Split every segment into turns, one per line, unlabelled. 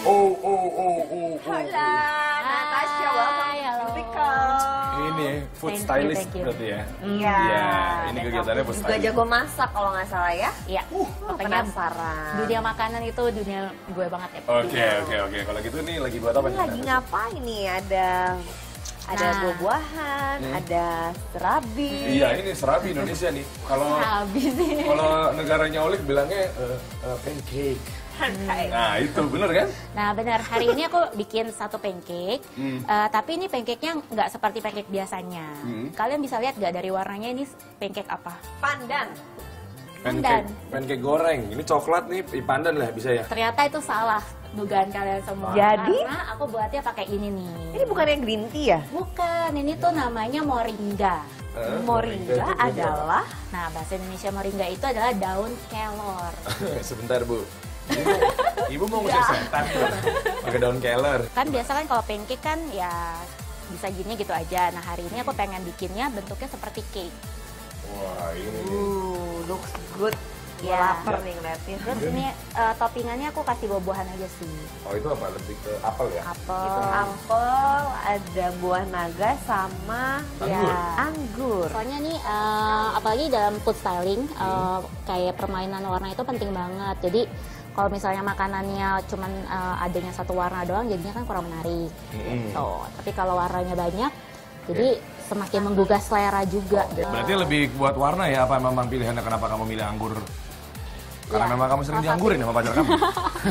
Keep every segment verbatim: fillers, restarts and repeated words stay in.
Oh, oh, oh, oh, oh.
Hola, Natasha, welcome to Become.
Ini food
Thank you,
stylist
thank you.
berarti ya?
Iya.
Iya, ini kegiatannya food
Juga
stylist.
jago masak kalau nggak salah ya.
Iya,
Uh,
makanya
penasaran.
dunia makanan itu dunia gue banget ya.
Oke, oke, oke. Kalau gitu nih lagi buat apa
Ini
nih?
lagi ngapain nih? Ada ada
Nah.
buah-buahan,
Hmm.
ada serabi.
Iya, ini serabi Indonesia nih. Kalau
Habis sih.
kalau negaranya Olik bilangnya eh, eh, pancake.
Kayak
Nah, itu bener kan?
Nah benar, hari ini aku bikin satu pancake,
Hmm.
Eh, tapi ini pancake-nya nggak seperti pancake biasanya.
Hmm.
Kalian bisa lihat nggak dari warnanya ini pancake apa?
pandan.
Pandan.
Pancake, pancake goreng. Ini coklat nih, ih, pandan lah bisa ya.
Ternyata itu salah dugaan kalian semua.
Jadi?
Karena aku buatnya pakai ini nih.
Ini bukan yang green tea ya?
Bukan, ini tuh namanya moringa.
Eh,
Moringa
itu
adalah
Nah bahasa Indonesia moringa itu adalah daun kelor.
Sebentar, Bu. Ibu, ibu mau ngusir setan pakai daun keler.
Kan biasa kan kalau pancake kan ya bisa gini gitu aja. Nah hari ini aku pengen bikinnya bentuknya seperti cake.
Wah, ini nih.
uh, looks good. Gua
Ya.
lapar nih ngeliatnya.
Terus ini eh, toppingannya aku kasih buah-buahan aja sih.
Oh, itu apa? Lebih ke apel ya?
Apel,
Itu apel, ada buah naga sama
Anggur.
ya.
anggur.
Soalnya nih, eh, apalagi dalam food styling, eh, kayak permainan warna itu penting banget. Jadi kalau misalnya makanannya cuman eh, adanya satu warna doang, jadinya kan kurang menarik.
Mm-mm.
Gitu. Tapi kalau warnanya banyak, jadi semakin menggugah selera juga. gitu.
Berarti lebih buat warna ya? Apa memang pilihannya kenapa kamu milih anggur? Karena
Ya,
memang kamu sering
salah
dianggurin sama pacar kamu?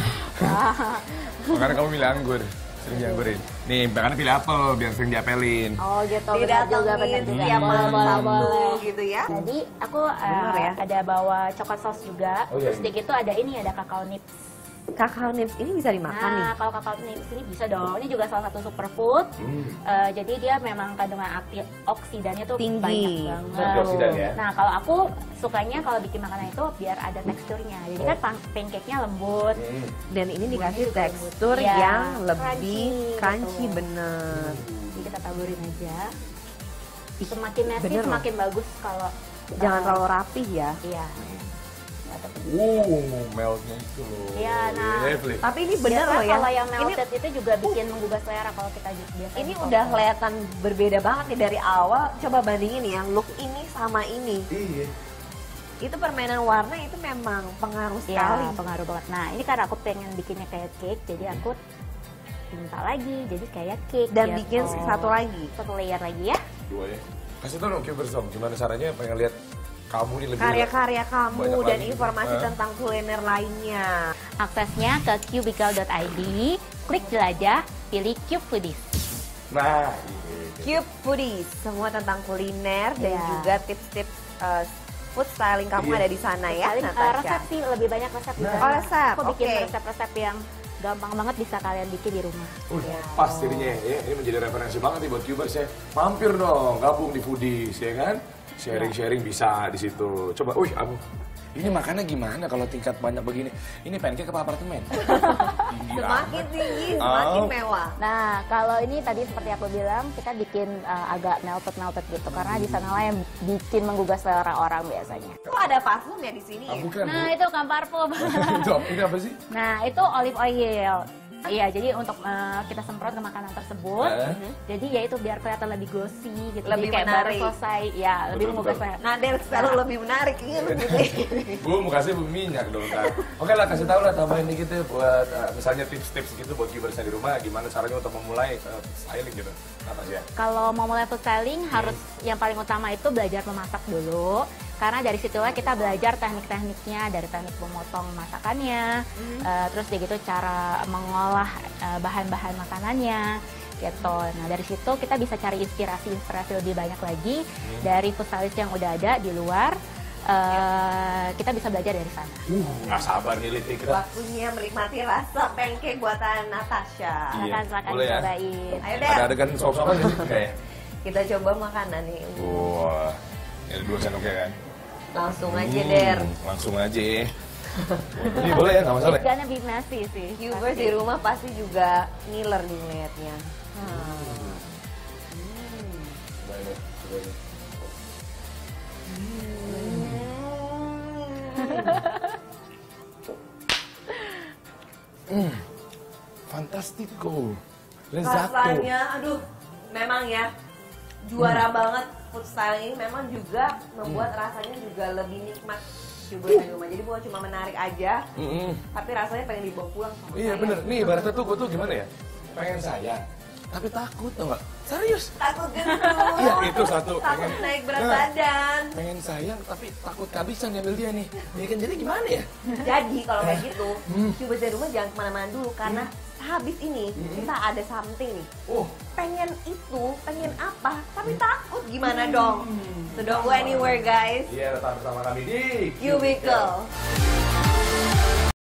Makanya kamu milih anggur. Sering dianggurin. Nih, makanya pilih apel biar sering diapelin.
Oh gitu, benar juga, benar
Didatengin
juga.
tiap malam
Boleh,
Sabtu
boleh.
gitu ya.
Jadi aku eh,
Bener ya.
ada bawa coklat sauce juga.
Oh, iya,
Terus
iya.
di gitu ada ini, ada kakao nips.
Kakao nips ini bisa dimakan nih.
Nah, kalau kakao nips ini bisa dong. Ini juga salah satu superfood.
Hmm.
Eh, jadi dia memang kandungan antioksidannya tuh
Tinggi.
banyak banget.
Antioksidan ya?
Nah, kalau aku sukanya kalau bikin makanan itu biar ada teksturnya. Jadi kan pan- pancake-nya lembut.
Hmm.
Dan ini dikasih
juga
tekstur
lembut. Iya,
yang lebih
crunchy,
crunchy
gitu.
bener.
Jadi kita taburin aja.
Ih,
Semakin messy
bener loh.
semakin bagus kalau
Jangan
eh,
terlalu rapih ya.
Iya. Nggak terlalu-
Uh, meltnya itu loh.
Iya, nah.
Lovely.
Tapi ini bener
Biasanya
loh ya.
kalau yang
Ini
melted itu juga bikin menggugah selera kalau kita biasa.
ini udah kelihatan berbeda banget nih dari awal. Coba bandingin ya, look ini sama ini.
Iya.
Itu permainan warna itu memang pengaruh
Iya,
sekali.
pengaruh banget. Nah, ini karena aku pengen bikinnya kayak cake, jadi aku minta lagi jadi kayak cake.
Dan
gitu.
bikin satu lagi.
Satu layer lagi ya.
Dua ya. Kasih tau dong Kibers dong, gimana caranya pengen lihat kamu nih lebih
Karya-karya kamu
Banyak
dan
lagi.
informasi
Eh.
tentang kuliner lainnya.
Aksesnya ke cubicle dot i d, klik jelajah, pilih Cube Foodies.
Nah, ini.
Cube Foodies, semua tentang kuliner dan
Iya.
juga tips-tips uh, food styling kamu
Iya.
ada di sana ya,
Paling, eh,
Natasha.
resep sih lebih banyak resep. di
Nah.
sana.
Oh, resep,
Aku bikin
oke.
resep-resep yang gampang banget bisa kalian bikin di rumah.
Uh, pas jadinya ya, ini menjadi referensi banget nih buat Cubers ya. Mampir dong, gabung di Foodies ya kan? Sharing-sharing bisa di situ. Coba, wih, kamu. Ini makannya gimana kalau tingkat banyak begini? Ini pancake apa apartemen? Tinggi
Semakin
amat.
tinggi, semakin
Oh.
mewah.
Nah, kalau ini tadi seperti aku bilang, kita bikin uh, agak melted-melted gitu. Karena di sana lah yang bikin menggugah selera orang biasanya.
Kok ada parfum ya di sini
Ah,
ya?
bukan,
Nah,
Bu.
itu kan parfum.
Itu apa- ini apa sih?
Nah, itu olive oil. Iya, jadi untuk uh, kita semprot ke makanan tersebut.
Eh?
Jadi ya itu biar kelihatan lebih glossy gitu.
Lebih
jadi kayak
menarik.
baru selesai. Ya, lebih
Betul,
menggugah
betul.
selera.
Nah, Del selalu lebih menarik ini lu gitu.
Bu, mau kasih bu minyak dong kan. Oke lah, kasih tahu lah, tambahin dikit ya buat uh, misalnya tips-tips gitu buat Cubersnya di rumah. Gimana caranya untuk memulai uh, styling gitu. Natasha.
Kalau mau mulai food styling harus yang paling utama itu belajar memasak dulu. Karena dari situlah kita belajar teknik-tekniknya, dari teknik memotong masakannya, eh, terus dia gitu cara mengolah eh, bahan-bahan makanannya, gitu. Nah dari situ kita bisa cari inspirasi-inspirasi lebih banyak lagi dari food stylist yang udah ada di luar. Eh, kita bisa belajar dari sana.
Uh, nggak sabar nih Liti kita.
Waktunya menikmati rasa pancake buatan Natasha.
Iya,
Silakan-silakan
boleh ya?
cobain.
Ayo
Ada
Del,
adegan sop-sopan ya? Kayak.
kita coba makanan nih.
Wah, ini dua sendoknya kan?
Langsung aja
Hmm,
Der.
Langsung aja. Ini boleh ya, nggak masalah ya?
It's gonna be messy sih.
Viewers
pasti.
di rumah pasti juga ngiler nih ngeliatnya.
Cobain deh, cobain deh. Fantastico. Lezzato.
Rasanya, aduh, memang ya juara banget food styling ini memang juga membuat rasanya juga lebih nikmat juga di rumah. Jadi bukan cuma menarik aja,
Mm-mm.
tapi rasanya pengen dibawa pulang sama
Iya
saya.
bener, nih ibaratnya tuh gue tuh gimana ya? Pengen sayang, tapi takut tau gak? Serius.
Takut gendut.
Iya itu satu.
Takut
Pengen-
naik berat
Nah,
badan.
pengen sayang tapi takut kehabisan diambil dia nih. Ya kan jadi gimana ya?
Jadi kalau kayak
Eh.
gitu,
Hmm.
coba dari rumah jangan kemana-mana dulu karena habis ini
Hmm.
kita ada something nih.
Oh,
Pengen itu, pengen apa, tapi
Hmm.
takut gimana dong? So don't go anywhere guys.
iya tetap bersama kami di
Cubicle.